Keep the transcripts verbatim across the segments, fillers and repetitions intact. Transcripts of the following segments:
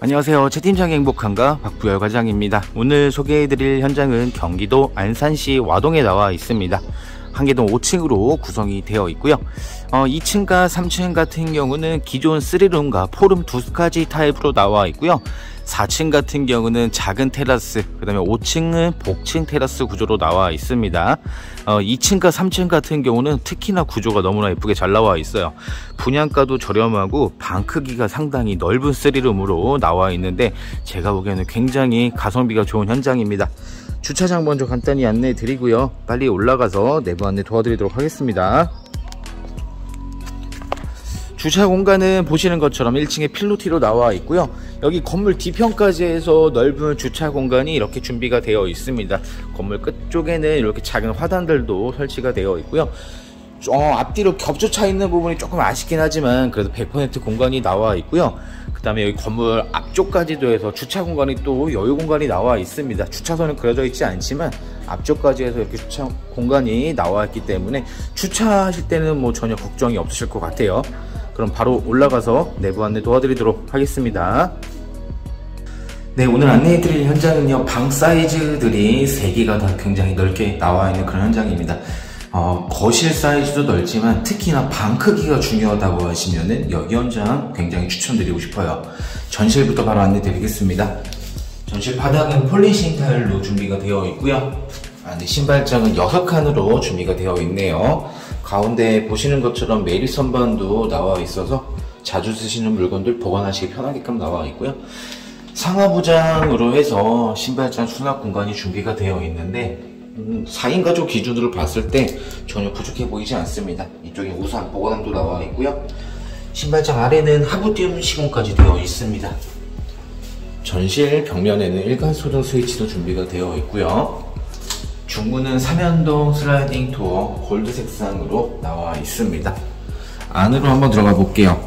안녕하세요. 채팀장의 행복한가 박부열 과장입니다. 오늘 소개해드릴 현장은 경기도 안산시 와동에 나와 있습니다. 한개동 오 층으로 구성이 되어 있고요. 어, 이 층과 삼 층 같은 경우는 기존 쓰리룸과 포룸 두 가지 타입으로 나와 있고요. 사 층 같은 경우는 작은 테라스, 그 다음에 오 층은 복층 테라스 구조로 나와 있습니다. 어, 이 층과 삼 층 같은 경우는 특히나 구조가 너무나 예쁘게 잘 나와 있어요. 분양가도 저렴하고 방 크기가 상당히 넓은 쓰리룸으로 나와 있는데 제가 보기에는 굉장히 가성비가 좋은 현장입니다. 주차장 먼저 간단히 안내해 드리고요. 빨리 올라가서 내부 안내 도와드리도록 하겠습니다. 주차 공간은 보시는 것처럼 일 층에 필로티로 나와 있고요. 여기 건물 뒤편까지 해서 넓은 주차 공간이 이렇게 준비가 되어 있습니다. 건물 끝쪽에는 이렇게 작은 화단들도 설치가 되어 있고요. 어, 앞뒤로 겹쳐 차 있는 부분이 조금 아쉽긴 하지만 그래도 백 퍼센트 공간이 나와 있고요. 그 다음에 여기 건물 앞쪽까지도 해서 주차 공간이 또 여유 공간이 나와 있습니다. 주차선은 그려져 있지 않지만 앞쪽까지 해서 이렇게 주차 공간이 나와 있기 때문에 주차하실 때는 뭐 전혀 걱정이 없으실 것 같아요. 그럼 바로 올라가서 내부 안내 도와드리도록 하겠습니다. 네, 오늘 안내해드릴 현장은요, 방 사이즈들이 세 개가 다 굉장히 넓게 나와 있는 그런 현장입니다. 어, 거실 사이즈도 넓지만 특히나 방 크기가 중요하다고 하시면은 여기 현장 굉장히 추천드리고 싶어요. 전실부터 바로 안내 드리겠습니다. 전실 바닥은 폴리싱 타일로 준비가 되어 있고요. 안에 신발장은 여섯 칸으로 준비가 되어 있네요. 가운데 보시는 것처럼 매립 선반도 나와 있어서 자주 쓰시는 물건들 보관하시기 편하게끔 나와 있고요. 상하부장으로 해서 신발장 수납 공간이 준비가 되어 있는데 음, 사 인 가족 기준으로 봤을 때 전혀 부족해 보이지 않습니다. 이쪽에 우산 보관함도 나와 있고요. 신발장 아래는 하부띄움 시공까지 되어 있습니다. 전실 벽면에는 일간 소등 스위치도 준비가 되어 있고요. 중문은 삼연동 슬라이딩 도어 골드 색상으로 나와 있습니다. 안으로 한번 들어가 볼게요.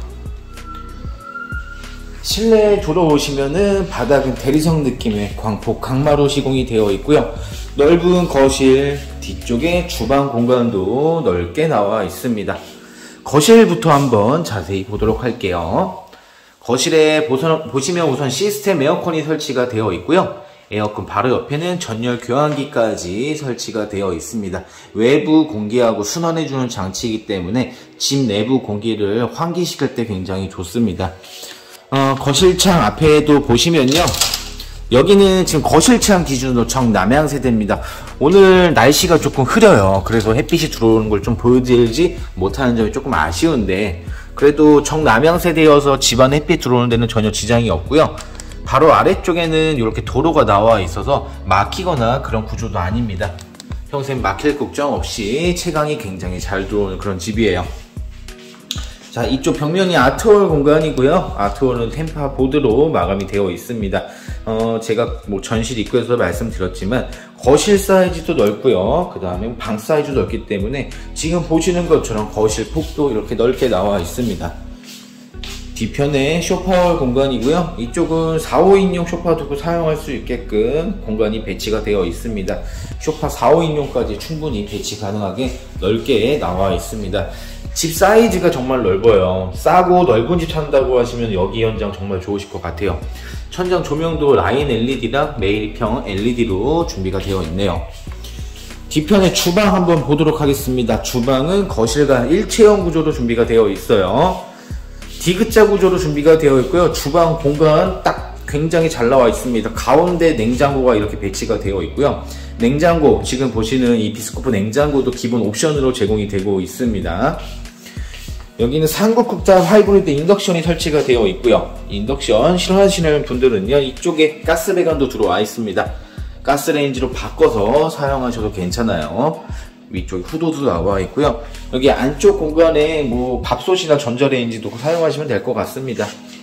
실내에 들어오시면은 바닥은 대리석 느낌의 광폭 강마루 시공이 되어 있고요. 넓은 거실 뒤쪽에 주방 공간도 넓게 나와 있습니다. 거실부터 한번 자세히 보도록 할게요. 거실에 보시면 우선 시스템 에어컨이 설치가 되어 있고요. 에어컨 바로 옆에는 전열 교환기까지 설치가 되어 있습니다. 외부 공기하고 순환해주는 장치이기 때문에 집 내부 공기를 환기시킬 때 굉장히 좋습니다. 어, 거실창 앞에도 보시면요, 여기는 지금 거실창 기준으로 정남향 세대입니다. 오늘 날씨가 조금 흐려요. 그래서 햇빛이 들어오는 걸 좀 보여드리지 못하는 점이 조금 아쉬운데 그래도 정남향 세대여서 집안 햇빛 들어오는 데는 전혀 지장이 없고요. 바로 아래쪽에는 이렇게 도로가 나와 있어서 막히거나 그런 구조도 아닙니다. 평생 막힐 걱정 없이 채광이 굉장히 잘 들어오는 그런 집이에요. 자, 이쪽 벽면이 아트월 공간이고요. 아트월은 템파 보드로 마감이 되어 있습니다. 어, 제가 뭐 전실 입구에서 말씀드렸지만 거실 사이즈도 넓고요. 그 다음에 방 사이즈도 넓기 때문에 지금 보시는 것처럼 거실 폭도 이렇게 넓게 나와 있습니다. 뒤편에 쇼파월 공간이고요. 이쪽은 사, 오 인용 쇼파 두고 사용할 수 있게끔 공간이 배치가 되어 있습니다. 쇼파 사, 오 인용까지 충분히 배치 가능하게 넓게 나와 있습니다. 집 사이즈가 정말 넓어요. 싸고 넓은 집 찾는다고 하시면 여기 현장 정말 좋으실 것 같아요. 천장 조명도 라인 엘이디랑 매립형 엘이디로 준비가 되어 있네요. 뒤편에 주방 한번 보도록 하겠습니다. 주방은 거실과 일체형 구조로 준비가 되어 있어요. 디귿자 구조로 준비가 되어 있고요. 주방 공간 딱 굉장히 잘 나와 있습니다. 가운데 냉장고가 이렇게 배치가 되어 있고요. 냉장고, 지금 보시는 이 비스코프 냉장고도 기본 옵션으로 제공이 되고 있습니다. 여기는 삼국 국자 하이브리드 인덕션이 설치가 되어 있고요. 인덕션 싫어하시는 분들은요, 이쪽에 가스 배관도 들어와 있습니다. 가스레인지로 바꿔서 사용하셔도 괜찮아요. 위쪽에 후드도 나와 있고요. 여기 안쪽 공간에 뭐 밥솥이나 전자레인지도 사용하시면 될 것 같습니다.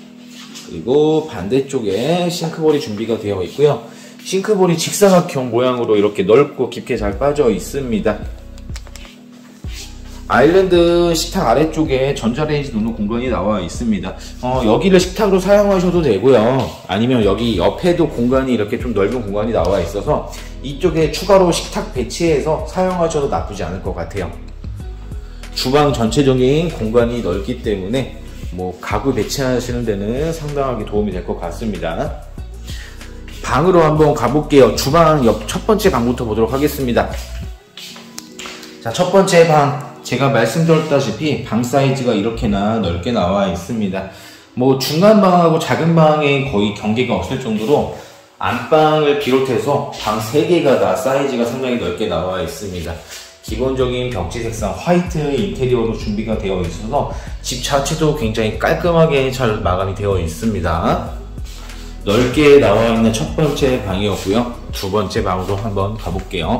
그리고 반대쪽에 싱크볼이 준비가 되어 있고요. 싱크볼이 직사각형 모양으로 이렇게 넓고 깊게 잘 빠져 있습니다. 아일랜드 식탁 아래쪽에 전자레인지 놓는 공간이 나와 있습니다. 어, 여기를 식탁으로 사용하셔도 되고요. 아니면 여기 옆에도 공간이 이렇게 좀 넓은 공간이 나와 있어서 이쪽에 추가로 식탁 배치해서 사용하셔도 나쁘지 않을 것 같아요. 주방 전체적인 공간이 넓기 때문에 뭐 가구 배치하시는 데는 상당하게 도움이 될 것 같습니다. 방으로 한번 가볼게요. 주방 옆 첫 번째 방부터 보도록 하겠습니다. 자, 첫 번째 방, 제가 말씀드렸다시피 방 사이즈가 이렇게나 넓게 나와 있습니다. 뭐 중간 방하고 작은 방에 거의 경계가 없을 정도로 안방을 비롯해서 방 세 개가 다 사이즈가 상당히 넓게 나와 있습니다. 기본적인 벽지 색상 화이트 인테리어로 준비가 되어 있어서 집 자체도 굉장히 깔끔하게 잘 마감이 되어 있습니다. 넓게 나와 있는 첫 번째 방이었고요. 두 번째 방으로 한번 가볼게요.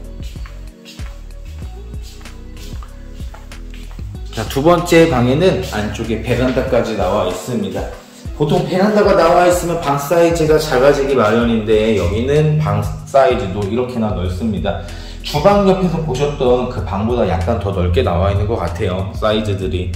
자, 두 번째 방에는 안쪽에 베란다까지 나와 있습니다. 보통 베란다가 나와 있으면 방 사이즈가 작아지기 마련인데 여기는 방 사이즈도 이렇게나 넓습니다. 주방 옆에서 보셨던 그 방보다 약간 더 넓게 나와 있는 것 같아요. 사이즈들이.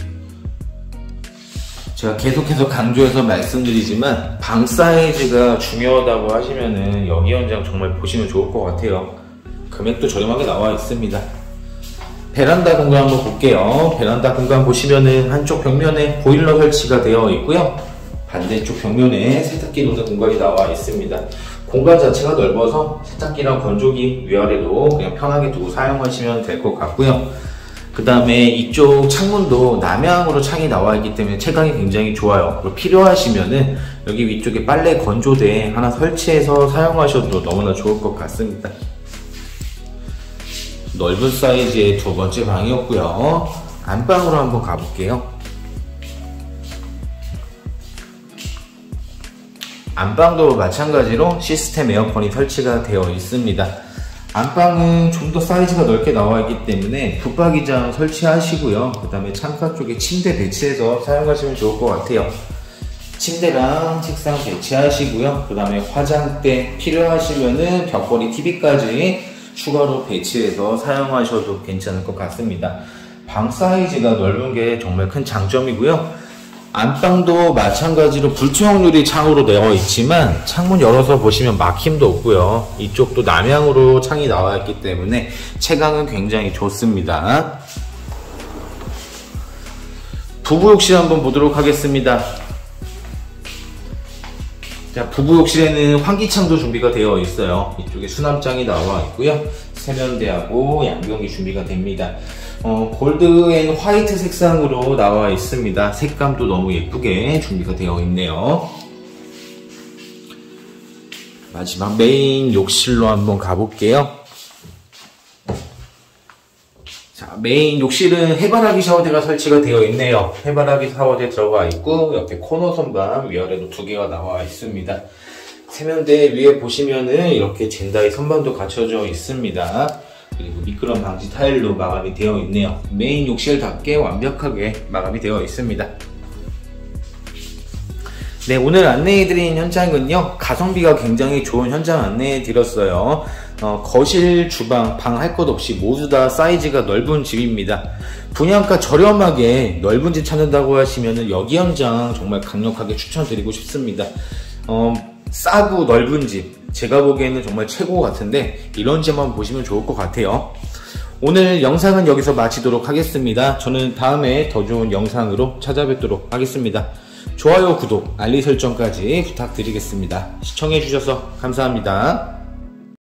제가 계속해서 강조해서 말씀드리지만 방 사이즈가 중요하다고 하시면은 여기 현장 정말 보시면 좋을 것 같아요. 금액도 저렴하게 나와 있습니다. 베란다 공간 한번 볼게요. 베란다 공간 보시면은 한쪽 벽면에 보일러 설치가 되어 있고요. 반대쪽 벽면에 세탁기 놓는 공간이 나와 있습니다. 공간 자체가 넓어서 세탁기랑 건조기 위아래로 그냥 편하게 두고 사용하시면 될 것 같고요. 그 다음에 이쪽 창문도 남향으로 창이 나와 있기 때문에 채광이 굉장히 좋아요. 그리고 필요하시면은 여기 위쪽에 빨래 건조대 하나 설치해서 사용하셔도 너무나 좋을 것 같습니다. 넓은 사이즈의 두 번째 방이었고요. 안방으로 한번 가볼게요. 안방도 마찬가지로 시스템 에어컨이 설치가 되어 있습니다. 안방은 좀 더 사이즈가 넓게 나와 있기 때문에 붙박이장 설치하시고요. 그 다음에 창가 쪽에 침대 배치해서 사용하시면 좋을 것 같아요. 침대랑 책상 배치하시고요. 그 다음에 화장대 필요하시면은 벽걸이 티비까지 추가로 배치해서 사용하셔도 괜찮을 것 같습니다. 방 사이즈가 넓은 게 정말 큰 장점이고요. 안방도 마찬가지로 불투명 유리 창으로 되어 있지만 창문 열어서 보시면 막힘도 없고요. 이쪽도 남향으로 창이 나와 있기 때문에 채광은 굉장히 좋습니다. 부부 욕실 한번 보도록 하겠습니다. 자, 부부 욕실에는 환기창도 준비가 되어 있어요. 이쪽에 수납장이 나와 있고요. 세면대하고 양변기 준비가 됩니다. 어, 골드 앤 화이트 색상으로 나와 있습니다. 색감도 너무 예쁘게 준비가 되어 있네요. 마지막 메인 욕실로 한번 가볼게요. 자, 메인 욕실은 해바라기 샤워대가 설치가 되어 있네요. 해바라기 샤워대 들어가 있고 옆에 코너 선반 위아래로 두 개가 나와 있습니다. 세면대 위에 보시면은 이렇게 젠다이 선반도 갖춰져 있습니다. 그리고 미끄럼 방지 타일로 마감이 되어 있네요. 메인 욕실답게 완벽하게 마감이 되어 있습니다. 네, 오늘 안내해드린 현장은요, 가성비가 굉장히 좋은 현장 안내해드렸어요. 어, 거실, 주방, 방 할 것 없이 모두 다 사이즈가 넓은 집입니다. 분양가 저렴하게 넓은 집 찾는다고 하시면은 여기 현장 정말 강력하게 추천드리고 싶습니다. 어, 싸고 넓은 집, 제가 보기에는 정말 최고 같은데 이런 집만 보시면 좋을 것 같아요. 오늘 영상은 여기서 마치도록 하겠습니다. 저는 다음에 더 좋은 영상으로 찾아뵙도록 하겠습니다. 좋아요, 구독, 알림 설정까지 부탁드리겠습니다. 시청해주셔서 감사합니다.